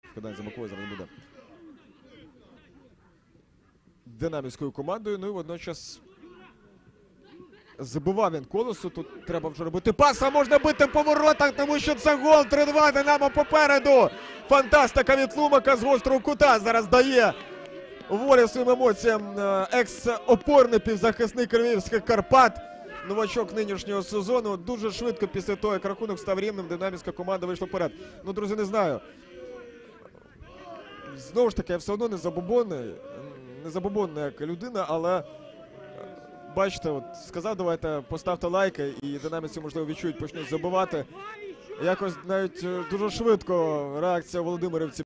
Складання за Макою зараз буде динамівською командою. Ну і водночас забивав він Колосу. Тут треба вже робити пас, а можна бити по воротах, тому що це гол. 3-2, Динамо попереду. Фантастика від Лумака з гострого кута зараз дає волю своїм емоціям екс-опорний півзахисник Львівських Карпат. Новачок нинішнього сезону. Дуже швидко після того, як рахунок став рівним, динамівська команда вийшла вперед. Ну, друзі, не знаю. Знову ж таки, я все одно не забобонний як людина, але бачите, от сказав, давайте поставте лайки, і динамівці, можливо, відчують, почнуть забивати. Якось навіть дуже швидко реакція володимирівців